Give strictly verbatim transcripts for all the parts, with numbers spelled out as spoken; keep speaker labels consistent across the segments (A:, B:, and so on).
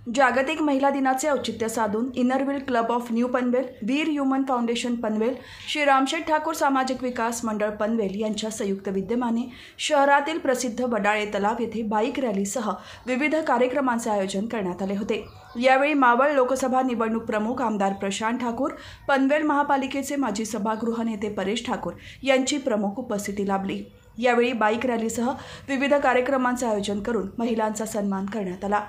A: जागतिक महिला दिनाचे औचित्य साधून Inner Wheel club of new Panvel, Veer human foundation Panvel, Shri Ramsheth Thakur सामाजिक विकास मंडळ पनवेल यांच्या संयुक्त विद्यमाने शहरातील प्रसिद्ध वडाळे तलाव येथे बाईक रॅलीसह विविध कार्यक्रमांचे आयोजन करण्यात आले होते। यावेळी मावळ लोकसभा निवडणूक प्रमुख आमदार प्रशांत ठाकूर, पनवेल महापालिकेचे माजी सभागृह नेते परेश ठाकूर यांची प्रमुख उपस्थिती लाभली। यावेळी बाईक रॅलीसह विविध कार्यक्रमांचे आयोजन करून महिलांचा सन्मान करण्यात आला।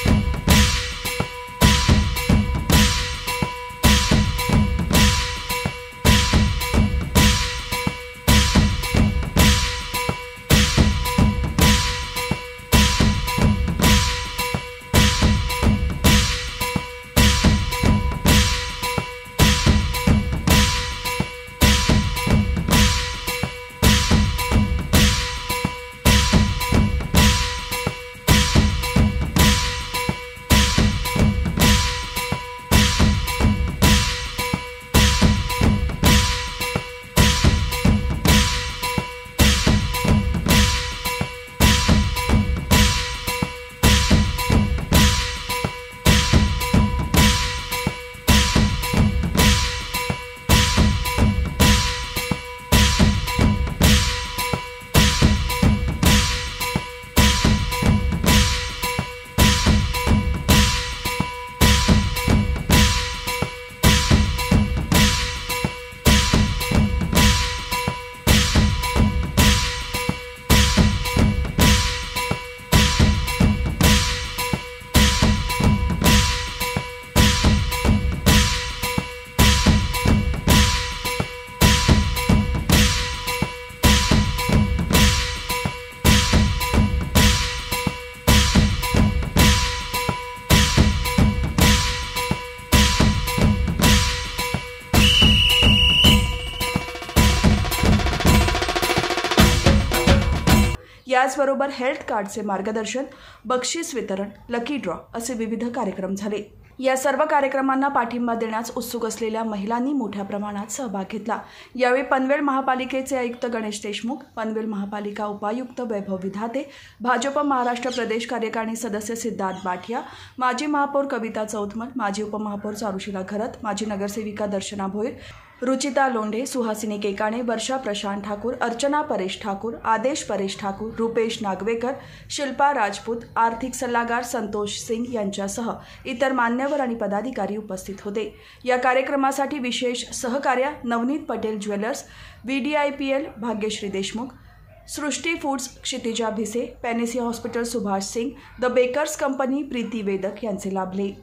A: याचबरोबर हेल्थ कार्डचे मार्गदर्शन, बक्षीस वितरण, लकी ड्रॉ असे विविध कार्यक्रम झाले। या सर्व कार्यक्रमांना पाठिंबा देण्यास उत्सुक असलेल्या महिलांनी मोठ्या प्रमाणात सहभाग घेतला। यावेळी पनवेल महापालिकेचे आयुक्त गणेश देशमुख, पनवेल महापालिका उपायुक्त वैभव विधाते, भाजप महाराष्ट्र प्रदेश कार्यकारिणी सदस्य सिद्धार्थ बाठिया, माजी महापौर कविता चौतमल, माजी उपमहापौर चारुशीला घरत, माजी नगरसेविका दर्शना भोईर, रुचिता लोंढे, सुहासिनी केकाणे, वर्षा प्रशांत ठाकूर, अर्चना परेश ठाकूर, आदेश परेश ठाकूर, रुपेश नागवेकर, शिल्पा राजपूत, आर्थिक सल्लागार संतोष सिंग यांच्यासह इतर मान्यवर आणि पदाधिकारी उपस्थित होते। या कार्यक्रमासाठी विशेष सहकार्य Navneet Patel jewellers, V D I P L Bhagyashree Deshmukh, Srishti foods Kshitija Bhise, Panacea hospital Subhash Singh, the bakers company Preeti Vedak यांचे लाभले।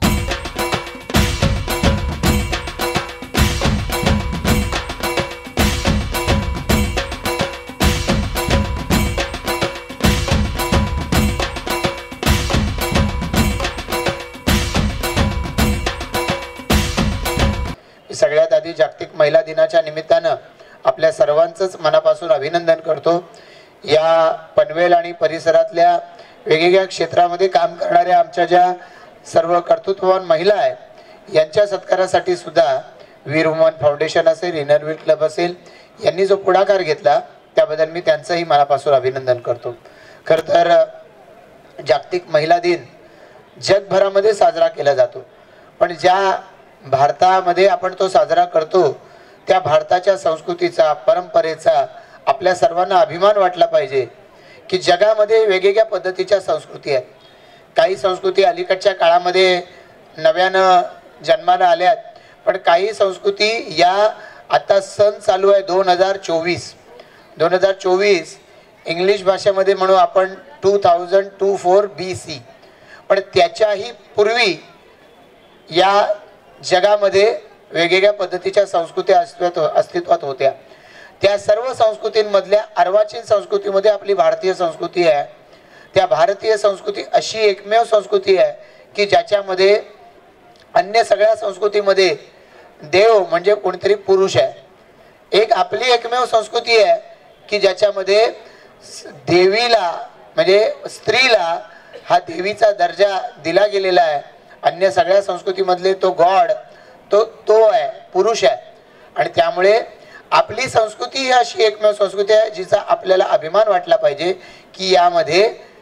B: सगळ्यात आधी जागतिक महिला दिनाच्या निमित्तानं आपल्या सर्वांचंच मनापासून अभिनंदन करतो। या पनवेल आणि परिसरातल्या वेगवेगळ्या क्षेत्रामध्ये काम करणाऱ्या आमच्या ज्या सर्व कर्तृत्ववान महिला आहेत यांच्या सत्कारासाठी सुद्धा वीर ह्युमन फाउंडेशन असेल, इनरव्हील क्लब असेल यांनी जो पुढाकार घेतला त्याबद्दल मी त्यांचंही मनापासून अभिनंदन करतो। खरं तर जागतिक महिला दिन जगभरामध्ये साजरा केला जातो, पण ज्या भारतामध्ये आपण तो साजरा करतो त्या भारताच्या संस्कृतीचा, परंपरेचा आपल्या सर्वांना अभिमान वाटला पाहिजे की जगामध्ये वेगवेगळ्या पद्धतीच्या संस्कृती आहेत। काही संस्कृती अलीकडच्या काळामध्ये नव्यानं जन्माला आल्यात, पण काही संस्कृती या आता सण चालू आहे दोन हजार चोवीस दोन हजार चोवीस इंग्लिश भाषेमध्ये म्हणू आपण two thousand two four B C, पण त्याच्याही पूर्वी या जगामध्ये वेगवेगळ्या पद्धतीच्या संस्कृती अस्तित्वात अस्तित्वात होत्या। त्या सर्व संस्कृतींमधल्या अर्वाचीन संस्कृतीमध्ये आपली भारतीय संस्कृती आहे। त्या भारतीय संस्कृती अशी एकमेव संस्कृती आहे की ज्याच्यामध्ये अन्य सगळ्या संस्कृतीमध्ये देव म्हणजे कोणीतरी पुरुष आहे। एक आपली एकमेव संस्कृती आहे की ज्याच्यामध्ये देवीला म्हणजे स्त्रीला हा देवीचा दर्जा दिला गेलेला आहे। अन्य सगळ्या संस्कृतीमधले तो गॉड तो तो आहे, पुरुष आहे। आणि त्यामुळे आपली संस्कृती ही अशी एकमेव संस्कृती आहे जिचा आपल्याला अभिमान वाटला पाहिजे की यामध्ये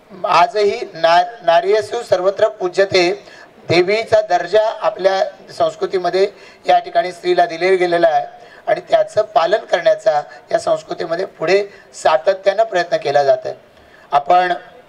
B: आजही ना नारीसु सर्वत्र पूज्यते, देवीचा दर्जा आपल्या संस्कृतीमध्ये या ठिकाणी स्त्रीला दिले गेलेला आहे आणि त्याचं पालन करण्याचा या संस्कृतीमध्ये पुढे सातत्यानं प्रयत्न केला जात आहे. आपण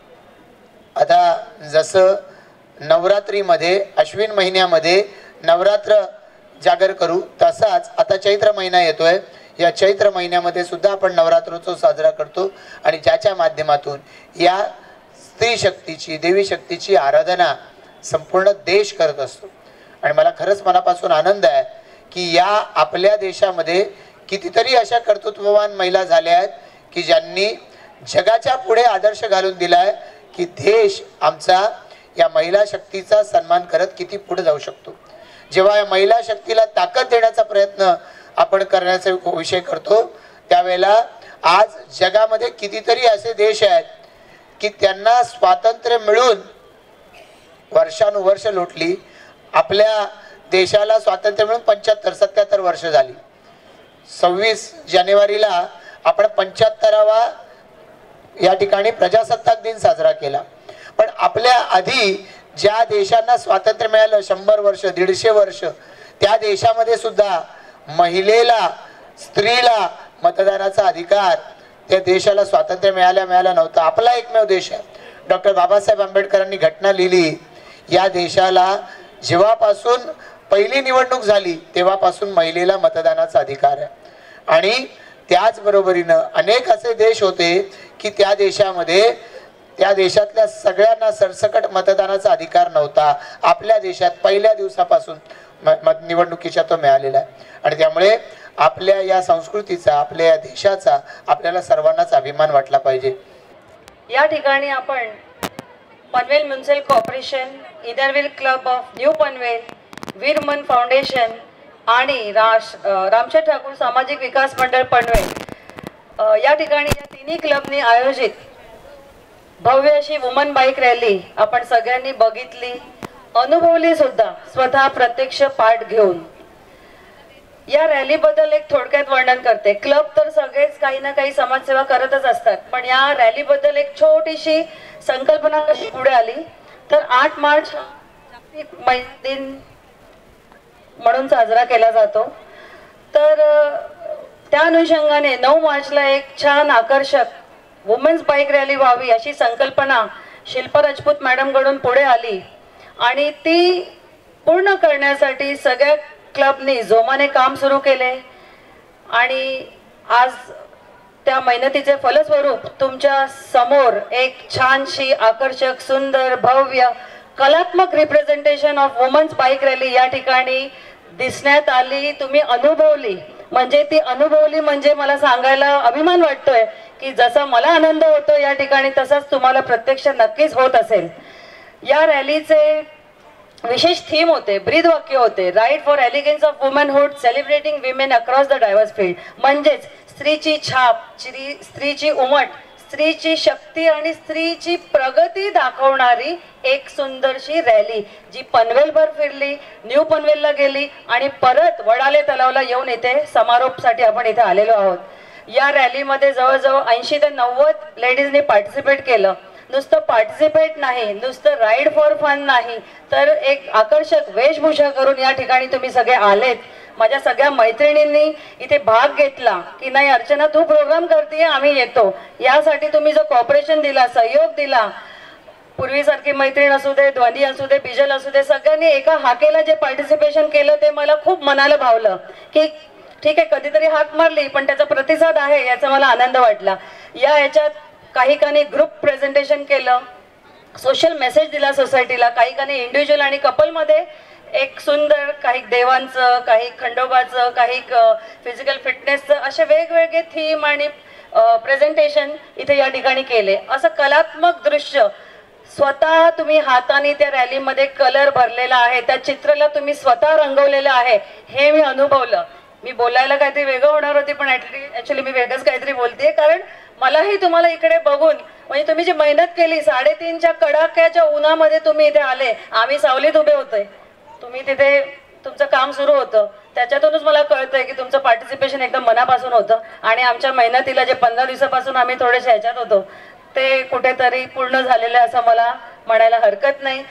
B: आता जसं नवरात्रीमध्ये अश्विन महिन्यामध्ये नवरात्र जागर करू, तसाच आता चैत्र महिना येतोय. या चैत्र महिन्यामध्ये सुद्धा आपण नवरात्रोत्सव साजरा करतो आणि ज्याच्या माध्यमातून या स्त्री शक्तीची, देवी शक्तीची आराधना संपूर्ण देश करत असतो. आणि मला खरंच मनापासून आनंद आहे की या आपल्या देशामध्ये कितीतरी अशा कर्तृत्ववान महिला झाल्या आहेत की ज्यांनी जगाच्या पुढे आदर्श घालून दिला आहे की देश आमचा या महिला शक्तीचा सन्मान करत किती पुढे जाऊ शकतो. जेव्हा या महिला शक्तीला ताकद देण्याचा प्रयत्न आपण करण्याचा विषय करतो, त्यावेळेला आज जगामध्ये कितीतरी असे देश आहेत की त्यांना स्वातंत्र्य मिळून वर्षानुवर्ष लोटली. आपल्या देशाला स्वातंत्र्य मिळून पंच्याहत्तर सत्याहत्तर वर्ष झाली. सव्वीस जानेवारीला आपण पंच्याहत्तरावा या ठिकाणी प्रजासत्ताक दिन साजरा केला. पण आपल्या आधी ज्या देशांना स्वातंत्र्य मिळालं शंभर वर्ष दीडशे वर्ष, त्या देशामध्ये सुद्धा महिलेला, स्त्रीला मतदानाचा अधिकार त्या देशाला स्वातंत्र्य मिळाल्या मिळाला नव्हता. आपला एकमेव देश आहे. डॉक्टर बाबासाहेब आंबेडकरांनी घटना लिहिली, या देशाला जेव्हापासून पहिली निवडणूक झाली तेव्हापासून महिलेला मतदानाचा अधिकार आहे. आणि त्याचबरोबरीनं अनेक असे देश होते की त्या देशामध्ये त्या देशातल्या सगळ्यांना सरसकट मतदानाचा अधिकार नव्हता. आपल्या देशात पहिल्या दिवसापासून निवडणुकीच्या तो मिळालेला आहे. आणि त्यामुळे आपल्या या संस्कृतीचा, आपल्या या देशाचा आपल्याला सर्वांनाच अभिमान वाटला पाहिजे.
C: या ठिकाणी आपण Panvel municipal corporation, Inner Wheel club of new Panvel, वीरमन फाउंडेशन आणि राश रामशेठ ठाकूर सामाजिक विकास मंडळ पनवेल या ठिकाणी या तिन्ही क्लबनी आयोजित भव्य अशी वुमन बाईक रॅली आपण सगळ्यांनी बघितली, अनुभवली सुद्धा स्वतः प्रत्यक्ष पाठ घेऊन. या रॅलीबद्दल एक थोडक्यात वर्णन करते. क्लब तर सगळेच काही ना काही समाजसेवा करतच असतात, पण या रॅलीबद्दल एक छोटीशी संकल्पना कशी पुढे आली तर आठ मार्च जागतिक महिला दिन म्हणून साजरा केला जातो. तर त्या अनुषंगाने नऊ मार्चला एक छान आकर्षक वुमेन्स बाईक रॅली व्हावी अशी संकल्पना शिल्पा राजपूत मॅडमकडून पुढे आली आणि ती पूर्ण करण्यासाठी सगळ्या क्लबनी जोमाने काम सुरू केले. आणि आज त्या मेहनतीचे फलस्वरूप तुमच्या समोर एक छानशी आकर्षक सुंदर भव्य कलात्मक representation of women's bike rally या ठिकाणी दिसण्यात आली. तुम्ही अनुभवली, म्हणजे ती अनुभवली म्हणजे मला सांगायला अभिमान वाटतोय की जसा मला आनंद होतो या ठिकाणी तसाच तुम्हाला प्रत्यक्ष नक्कीच होत असेल. या रॅलीचे विशेष थीम होते, ब्रीद वाक्य होते, right for elegance of womanhood celebrating women across the diverse field. म्हणजेच स्त्रीची छाप, स्त्री स्त्रीची उमट, स्त्रीची शक्ती आणि स्त्रीची प्रगती दाखवणारी एक सुंदरशी रॅली जी पनवेलभर फिरली, न्यू पनवेलला गेली आणि परत वडाले तलावला येऊन इथे समारोपसाठी आपण इथे आलेलो आहोत. या रॅलीमध्ये जवळजवळ ऐंशी ते नव्वद लेडीजने पार्टिसिपेट केलं. नुसतं पार्टिसिपेट नाही, नुसतं राईड फॉर फन नाही, तर एक आकर्षक वेशभूषा करून या ठिकाणी तुम्ही सगळे आलेत. माझ्या सगळ्या मैत्रिणींनी इथे भाग घेतला की नाही अर्चना तू प्रोग्राम करते, आम्ही येतो. यासाठी तुम्ही जो कॉपरेशन दिला, सहयोग दिला, पूर्वीसारखी मैत्रीण असू दे, ध्वनी असू दे, बिजल असू दे, सगळ्यांनी एका हाकेला जे पार्टिसिपेशन केलं ते मला खूप मनाला भावलं की ठीक आहे कधीतरी हाक मारली पण त्याचा प्रतिसाद आहे याचा मला आनंद वाटला. या ह्याच्यात काही कानी ग्रुप प्रेझेंटेशन केलं, सोशल मेसेज दिला सोसायटीला, काही कानी इंडिव्हिज्युअल आणि कपलमध्ये एक सुंदर काही देवांचं, काही खंडोबाचं, काही फिजिकल फिटनेसचं असे वेगवेगळे थीम आणि प्रेझेंटेशन इथे या ठिकाणी केले. असं कलात्मक दृश्य स्वतः तुम्ही हाताने त्या रॅलीमध्ये कलर भरलेला आहे, त्या चित्राला तुम्ही स्वतः रंगवलेलं आहे हे मी अनुभवलं. मी बोलायला काहीतरी वेगळं होणार होती पण ऍक्च्युली मी वेगळंच काहीतरी बोलतेय, कारण मलाही तुम्हाला इकडे बघून म्हणजे तुम्ही जी मेहनत केली, साडेतीनच्या कडाक्याच्या उन्हामध्ये तुम्ही इथे आले, आम्ही सावलीत उभे होतोय, तुम्ही तिथे तुमचं काम सुरू होतं, त्याच्यातूनच मला कळतंय की तुमचं पार्टिसिपेशन एकदम मनापासून होतं. आणि आमच्या मेहनतीला जे पंधरा दिवसापासून आम्ही थोडेसे ह्याच्यात होतो ते कुठेतरी पूर्ण झालेलं आहे असं मला म्हणायला हरकत नाही.